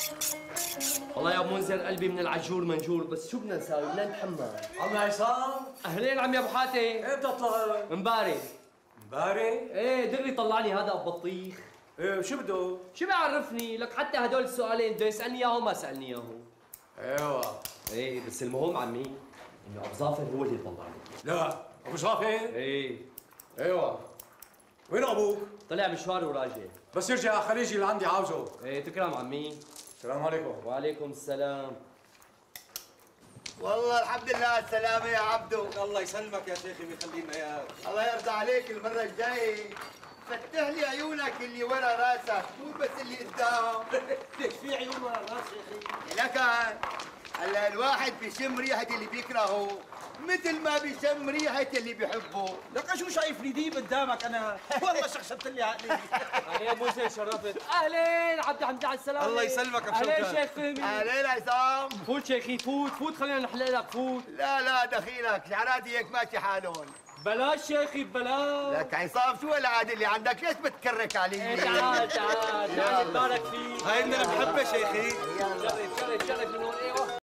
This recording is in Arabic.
والله يا ابو منذر قلبي من العجور منجور، بس شو بدنا نساوي؟ بدنا نتحمل. عم عصام، اهلين عمي ابو حاتم. امتى طلعت؟ امبارح. امبارح؟ ايه دغري طلعني هذا ابو بطيخ. ايه شو بده؟ شو بيعرفني؟ لك حتى هدول السؤالين بده يسالني اياهم ما سالني اياهم. ايوه. ايه بس المهم عمي انه ابو ظافر هو اللي طلعني. لا، ابو صافي؟ ايه. ايوه. وين ابوك؟ طلع مشوار وراجع. بس يرجع خليه يجي لعندي عاوزه. ايه تكرم عمي. السلام عليكم. وعليكم السلام. والله الحمد لله على السلامة يا عبدو. الله يسلمك يا شيخي ويخلينا اياك. الله يرضى عليك المرة الجاية فتح لي عيونك اللي ورا راسك مو بس اللي قدام. ليش في عيون ورا الراس شيخي؟ لك هلا الواحد بيشم ريحة اللي بيكرهه مثل ما بيشم ريحة اللي بيحبه. لك شو شايفني ديب قدامك انا؟ والله شخشبت لي عقلي. اهلين ابو زين شرفت. اهلين عبد الحميد على السلامة. الله يسلمك ابو اهلين شوكت. شيخ فهمي. اهلين عصام. فوت شيخي فوت خلينا نحلق لك فوت. لا دخيلك شعراتي هيك ماشي حالهم. بلاش شيخي بلاش. لك عصام شو العادة اللي عندك؟ ليش بتكرك علي؟ إيه تعال تعال تبارك فيك. هاي عندنا محبة شيخي. شرف من هون. ايوه